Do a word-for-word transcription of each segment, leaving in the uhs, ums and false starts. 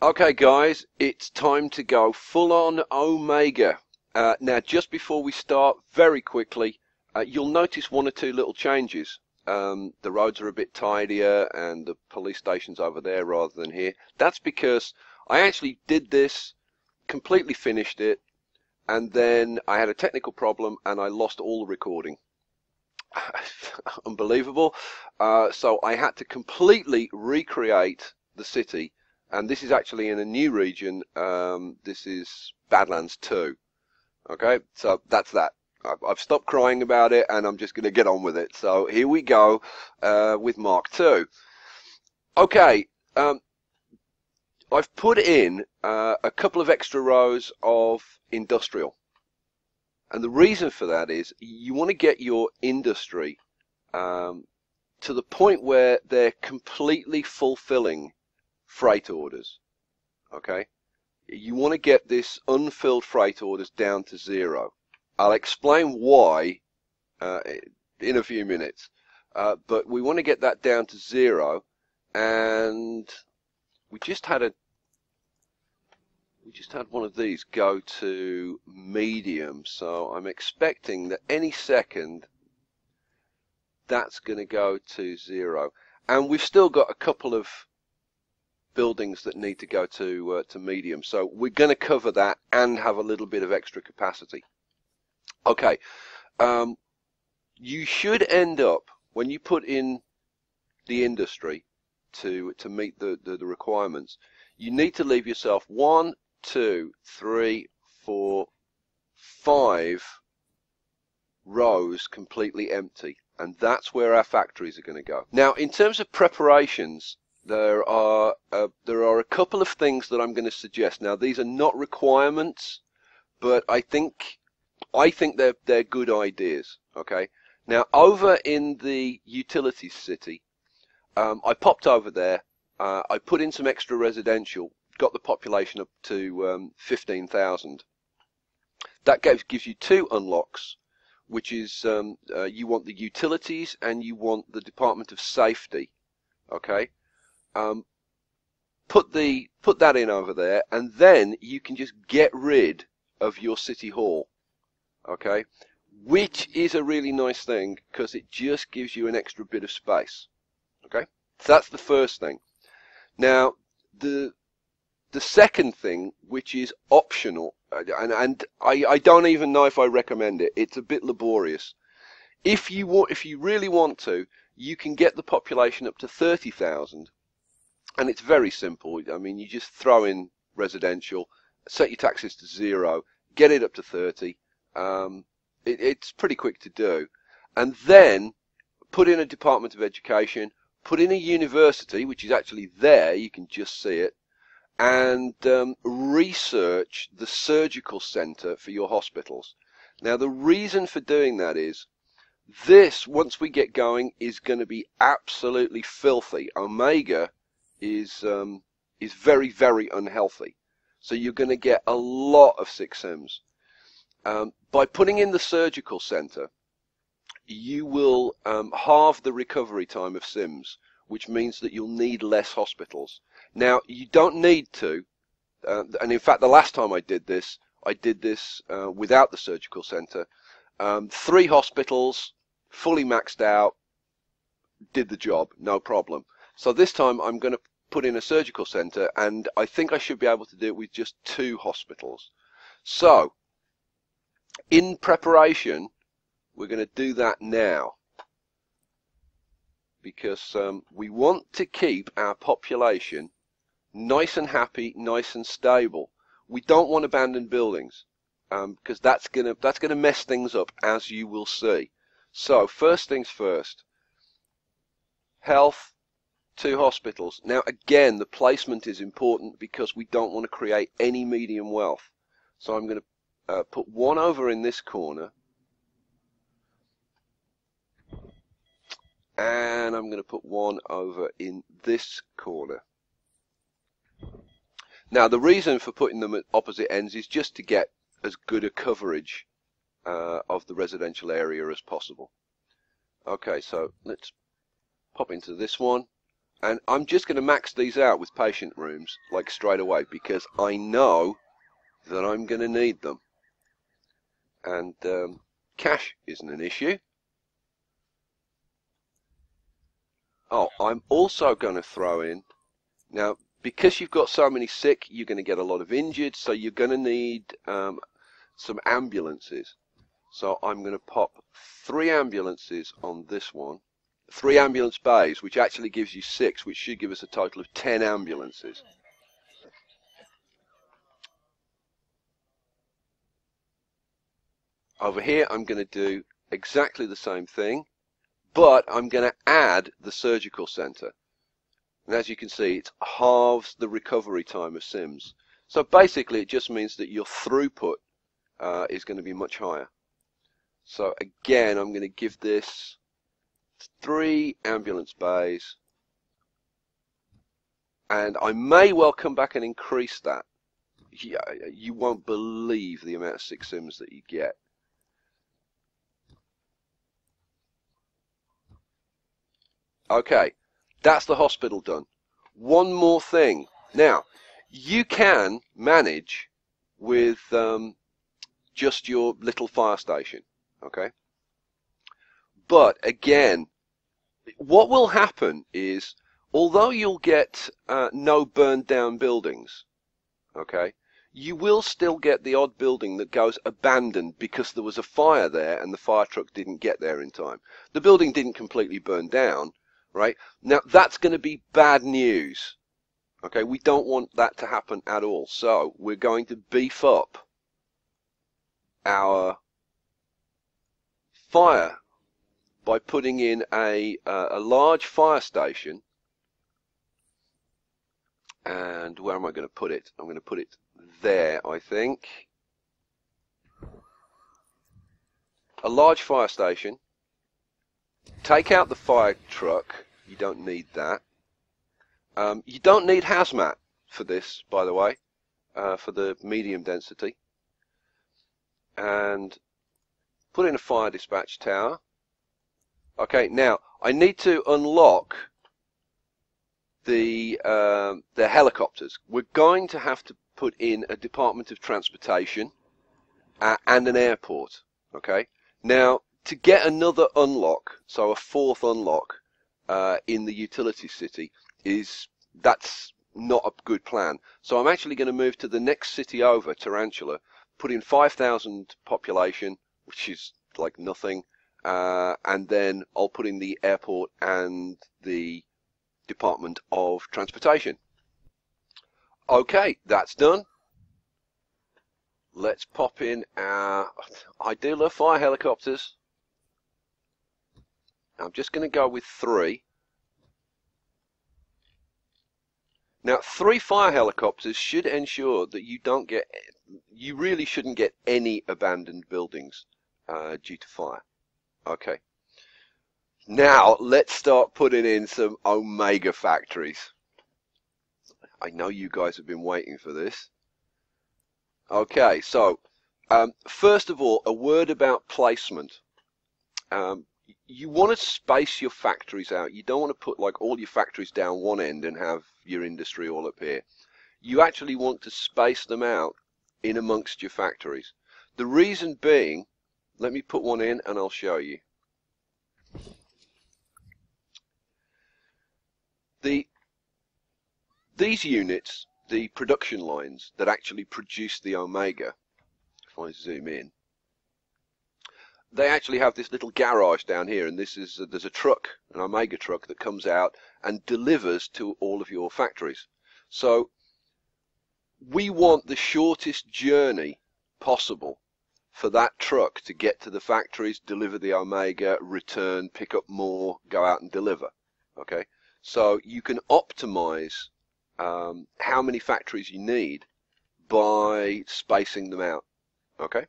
Okay guys, it's time to go full on Omega. Uh, now just before we start, very quickly, uh, you'll notice one or two little changes. Um, the roads are a bit tidier and the police station's over there rather than here. That's because I actually did this, completely finished it, and then I had a technical problem and I lost all the recording. Unbelievable. Uh, so I had to completely recreate the city. And this is actually in a new region. Um, this is Badlands two. Okay, so that's that. I've, I've stopped crying about it, and I'm just going to get on with it. So here we go uh, with Mark two. Okay, um, I've put in uh, a couple of extra rows of industrial. And the reason for that is you want to get your industry um, to the point where they're completely fulfilling freight orders. Okay, you want to get this unfilled freight orders down to zero. I'll explain why uh, in a few minutes, uh, but we want to get that down to zero, and we just had a we just had one of these go to medium, so I'm expecting that any second that's going to go to zero, and we've still got a couple of buildings that need to go to uh, to medium, so we're going to cover that and have a little bit of extra capacity. Okay, um, you should end up, when you put in the industry to to meet the, the the requirements, you need to leave yourself one, two, three, four, five rows completely empty, and that's where our factories are going to go. Now, in terms of preparations, There are uh, there are a couple of things that I'm going to suggest. Now, these are not requirements, but I think I think they're they're good ideas. Okay. Now, over in the utilities city, um, I popped over there. Uh, I put in some extra residential, got the population up to um, fifteen thousand. That gives gives you two unlocks, which is um, uh, you want the utilities and you want the Department of Safety. Okay. Um, put the put that in over there, and then you can just get rid of your city hall, okay, which is a really nice thing because it just gives you an extra bit of space. Okay, so that's the first thing. Now the the second thing, which is optional, and and I, I don't even know if I recommend it. It's a bit laborious. If you want, if you really want to, you can get the population up to thirty thousand. And it's very simple. I mean, you just throw in residential, set your taxes to zero, get it up to thirty. Um, it, it's pretty quick to do. And then put in a Department of Education, put in a university, which is actually there, you can just see it, and um, research the surgical centre for your hospitals. Now, the reason for doing that is, this, once we get going, is going to be absolutely filthy. Omega is um, is very, very unhealthy. So you're going to get a lot of sick Sims. Um, by putting in the surgical centre, you will um, halve the recovery time of Sims, which means that you'll need less hospitals. Now, you don't need to, uh, and in fact, the last time I did this, I did this uh, without the surgical centre. Um, three hospitals, fully maxed out, did the job, no problem. So this time I'm going to put in a surgical centre, and I think I should be able to do it with just two hospitals. So, in preparation, we're going to do that now, because um, we want to keep our population nice and happy, nice and stable. We don't want abandoned buildings, um, because that's going to that's going to mess things up, as you will see. So, first things first. Health. Two hospitals. Now again, the placement is important because we don't want to create any medium wealth. So I'm going to uh, put one over in this corner, and I'm going to put one over in this corner. Now the reason for putting them at opposite ends is just to get as good a coverage uh, of the residential area as possible. Okay, so let's pop into this one. And I'm just going to max these out with patient rooms, like straight away, because I know that I'm going to need them. And um, cash isn't an issue. Oh, I'm also going to throw in, now, because you've got so many sick, you're going to get a lot of injured, so you're going to need um, some ambulances. So I'm going to pop three ambulances on this one. Three ambulance bays, which actually gives you six, which should give us a total of ten ambulances. Over here, I'm going to do exactly the same thing, but I'm going to add the surgical center. And as you can see, it halves the recovery time of Sims. So basically, it just means that your throughput uh, is going to be much higher. So again, I'm going to give this three ambulance bays, and I may well come back and increase that. You, you won't believe the amount of sick Sims that you get. Okay, that's the hospital done. One more thing. Now, you can manage with um, just your little fire station, okay? But again, what will happen is, although you'll get uh, no burned down buildings, okay, you will still get the odd building that goes abandoned because there was a fire there and the fire truck didn't get there in time. The building didn't completely burn down, right? Now, that's going to be bad news, okay? We don't want that to happen at all. So we're going to beef up our fire by putting in a, uh, a large fire station. And where am I going to put it? I'm going to put it there, I think. A large fire station. Take out the fire truck. You don't need that. Um, you don't need hazmat for this, by the way, uh, for the medium density. And put in a fire dispatch tower. Okay, now I need to unlock the um, the helicopters. We're going to have to put in a Department of Transportation uh, and an airport. Okay, now to get another unlock, so a fourth unlock uh, in the utility city, is that's not a good plan. So I'm actually going to move to the next city over, Tarantula, put in five thousand population, which is like nothing, uh, and then I'll put in the airport and the Department of Transportation. Okay, that's done. Let's pop in our, I do love fire helicopters. I'm just going to go with three. Now, three fire helicopters should ensure that you don't get, you really shouldn't get any abandoned buildings uh, due to fire. Okay. Now, let's start putting in some Omega factories. I know you guys have been waiting for this. Okay, so, um, first of all, a word about placement. Um, you want to space your factories out. You don't want to put like all your factories down one end and have your industry all up here. You actually want to space them out in amongst your factories. The reason being, let me put one in and I'll show you. The, these units, the production lines that actually produce the Omega, if I zoom in, they actually have this little garage down here, and this is, uh, there's a truck, an Omega truck that comes out and delivers to all of your factories. So we want the shortest journey possible for that truck to get to the factories, deliver the Omega, return, pick up more, go out and deliver. Okay, so you can optimize um, how many factories you need by spacing them out. Okay.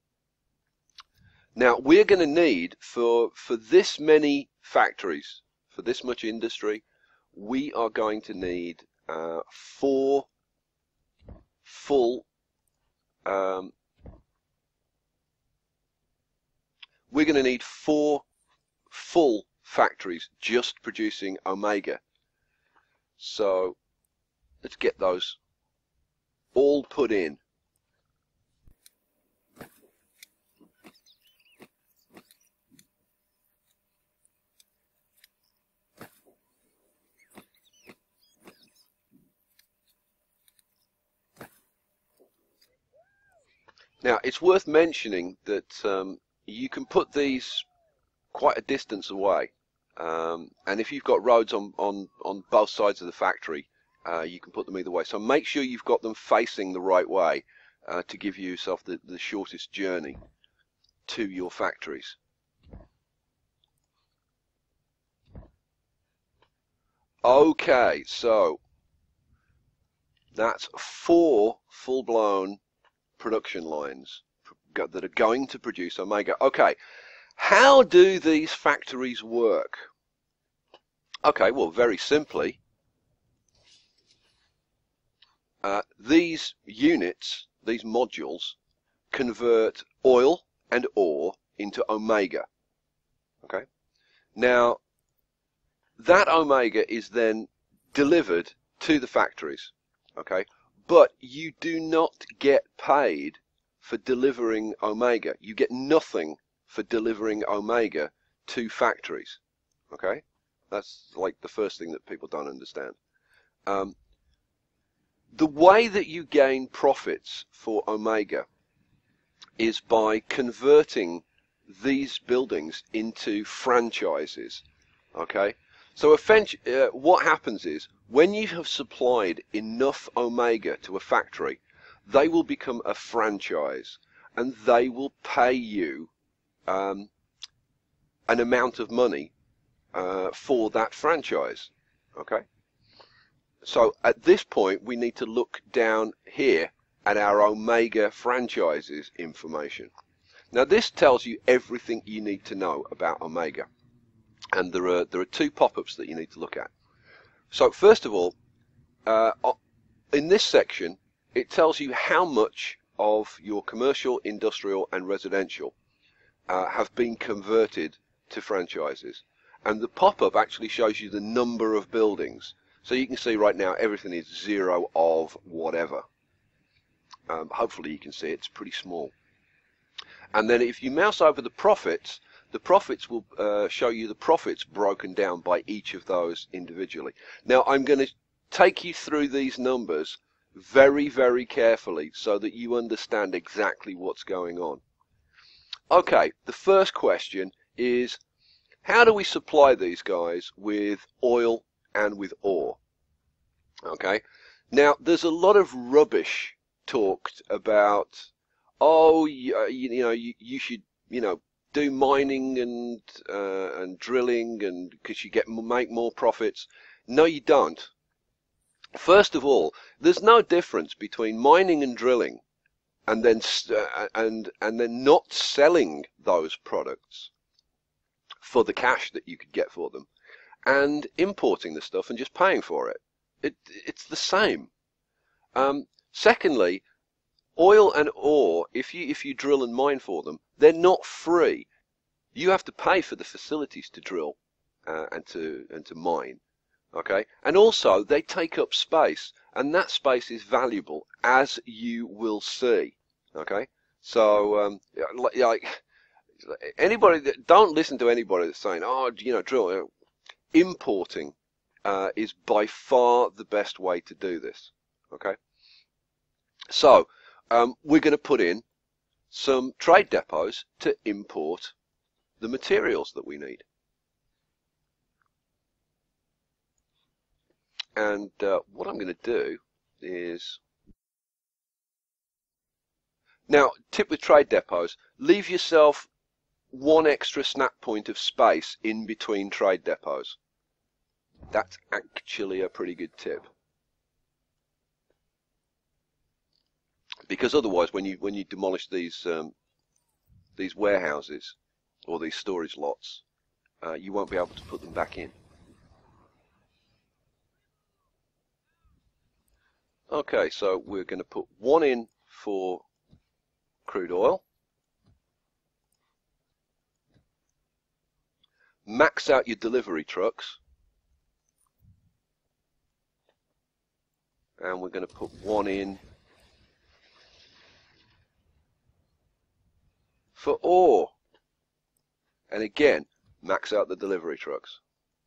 Now we're going to need for for this many factories, for this much industry, we are going to need uh, four full. Um, we're going to need four full factories just producing Omega. So let's get those all put in. Now, it's worth mentioning that um, you can put these quite a distance away, um, and if you've got roads on, on, on both sides of the factory, uh, you can put them either way. So make sure you've got them facing the right way uh, to give yourself the, the shortest journey to your factories. Okay, so that's four full-blown production lines that are going to produce Omega. Okay, how do these factories work? Okay, well, very simply, uh, these units, these modules, convert oil and ore into Omega. Okay, now that Omega is then delivered to the factories. Okay, but you do not get paid for delivering Omega. You get nothing for delivering Omega to factories. Okay, that's like the first thing that people don't understand. Um, the way that you gain profits for Omega is by converting these buildings into franchises. Okay, so eventually, uh, what happens is, when you have supplied enough Omega to a factory, they will become a franchise, and they will pay you um, an amount of money uh, for that franchise. Okay, so at this point, we need to look down here at our Omega franchises information. Now, this tells you everything you need to know about Omega, and there are there are two pop-ups that you need to look at. So first of all, uh, in this section, it tells you how much of your commercial, industrial, and residential uh, have been converted to franchises, and the pop-up actually shows you the number of buildings. So you can see right now everything is zero of whatever. Um, hopefully you can see it's pretty small. And then if you mouse over the profits, the profits will uh, show you the profits broken down by each of those individually. Now, I'm going to take you through these numbers very, very carefully so that you understand exactly what's going on. Okay, the first question is, how do we supply these guys with oil and with ore? Okay, now there's a lot of rubbish talked about, oh, you, you know, you, you should, you know, do mining and uh, and drilling, and because you get make more profits. No, you don't. First of all, there's no difference between mining and drilling, and then uh, and and then not selling those products for the cash that you could get for them, and importing the stuff and just paying for it. It it's the same. Um, secondly, oil and ore, if you if you drill and mine for them, they're not free. You have to pay for the facilities to drill uh, and to and to mine. Okay, and also they take up space, and that space is valuable, as you will see. Okay, so um, like anybody that don't listen to anybody that's saying, oh, you know, drill. Importing uh, is by far the best way to do this. Okay, so um, we're going to put in some trade depots to import the materials that we need. And uh, what I'm going to do is, now, tip with trade depots, leave yourself one extra snap point of space in between trade depots. That's actually a pretty good tip, because otherwise, when you when you demolish these um, these warehouses or these storage lots, uh, you won't be able to put them back in. Okay, so we're going to put one in for crude oil, max out your delivery trucks, and we're going to put one in for ore. And again, max out the delivery trucks.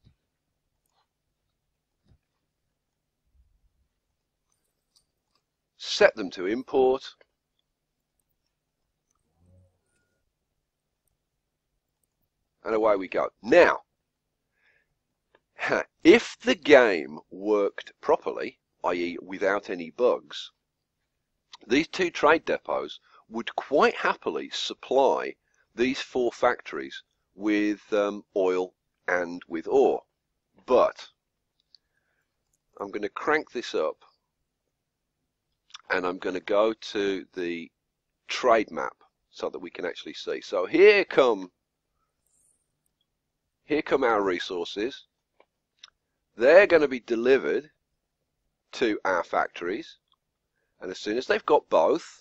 Set them to import. And away we go. Now, if the game worked properly, that is without any bugs, these two trade depots would quite happily supply these four factories with um, oil and with ore. But I'm going to crank this up and I'm going to go to the trade map so that we can actually see. So here come here come our resources. They're going to be delivered to our factories, and as soon as they've got both,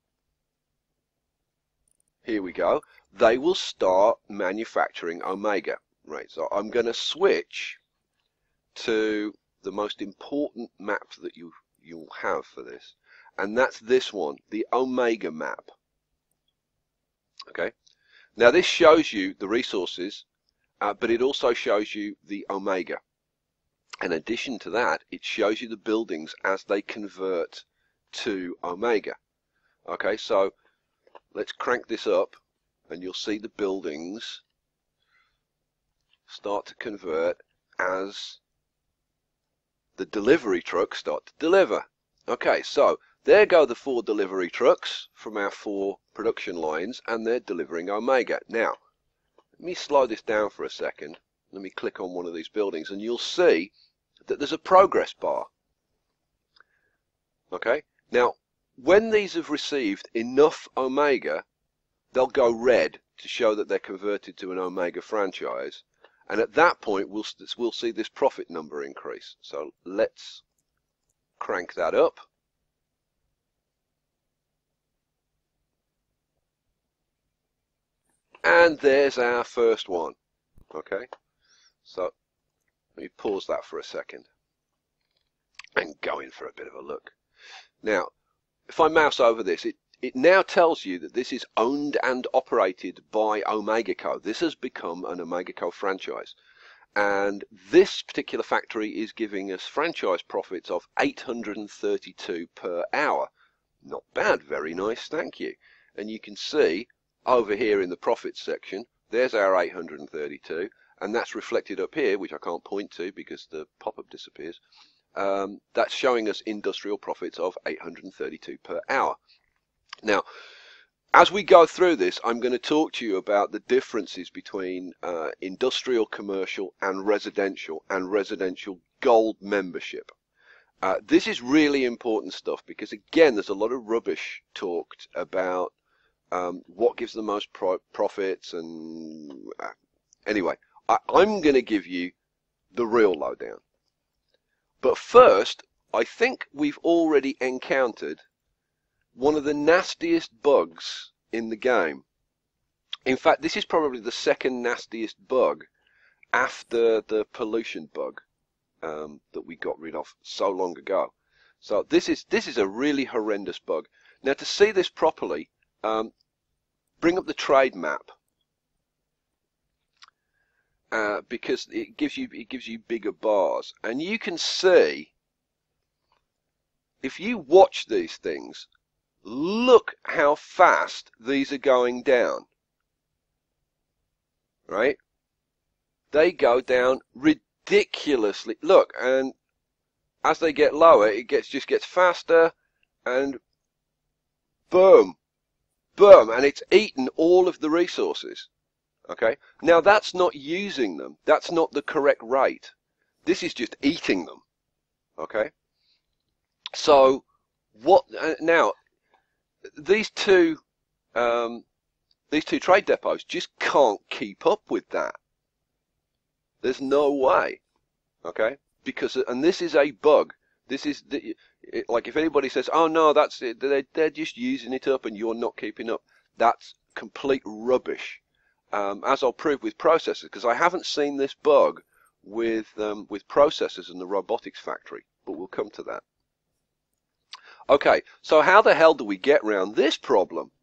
here we go, they will start manufacturing Omega. Right, so I'm going to switch to the most important map that you you'll have for this, and that's this one, the Omega map. Okay, now this shows you the resources, uh, but it also shows you the Omega. In addition to that, it shows you the buildings as they convert to Omega. Okay, so let's crank this up and you'll see the buildings start to convert as the delivery trucks start to deliver. Okay, so there go the four delivery trucks from our four production lines, and they're delivering Omega. Now, let me slow this down for a second. Let me click on one of these buildings and you'll see that there's a progress bar. Okay, now when these have received enough Omega, they'll go red to show that they're converted to an Omega franchise, and at that point we'll, we'll see this profit number increase. So let's crank that up. And there's our first one. Okay, so let me pause that for a second and go in for a bit of a look. Now, if I mouse over this, it, it now tells you that this is owned and operated by Omega Co. This has become an Omega Co franchise. And this particular factory is giving us franchise profits of eight hundred thirty-two per hour. Not bad, very nice, thank you. And you can see over here in the profits section, there's our eight hundred thirty-two. And that's reflected up here, which I can't point to because the pop-up disappears. Um, that's showing us industrial profits of eight hundred thirty-two per hour. Now, as we go through this, I'm going to talk to you about the differences between uh, industrial, commercial, and residential, and residential gold membership. Uh, this is really important stuff because, again, there's a lot of rubbish talked about um, what gives the most pro profits. And uh, anyway, I, I'm going to give you the real lowdown. But first, I think we've already encountered one of the nastiest bugs in the game. In fact, this is probably the second nastiest bug after the pollution bug um, that we got rid of so long ago. So this is this is a really horrendous bug. Now, to see this properly, um, bring up the trade map. Uh, because it gives you it gives you bigger bars, and you can see, if you watch these things, look how fast these are going down. Right? They go down ridiculously. Look, and as they get lower, it gets just gets faster, and boom, boom, and it's eaten all of the resources. Okay, now that's not using them. That's not the correct rate. This is just eating them. Okay, so what uh, now? These two, um, these two trade depots just can't keep up with that. There's no way. Okay, because and this is a bug. This is the, it, like if anybody says, "Oh no, that's it," they're they're just using it up and you're not keeping up. That's complete rubbish. Um, as I'll prove with processors, because I haven't seen this bug with um, with processors in the robotics factory, but we'll come to that. Okay, so how the hell do we get around this problem?